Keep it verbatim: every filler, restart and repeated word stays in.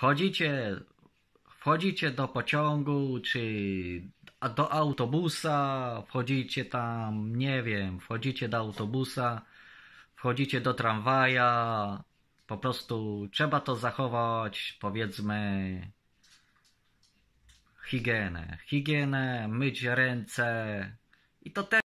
wchodzicie, wchodzicie do pociągu, czy do autobusa, wchodzicie tam, nie wiem, wchodzicie do autobusa, wchodzicie do tramwaja, po prostu trzeba to zachować, powiedzmy, higienę. Higienę, myć ręce i to też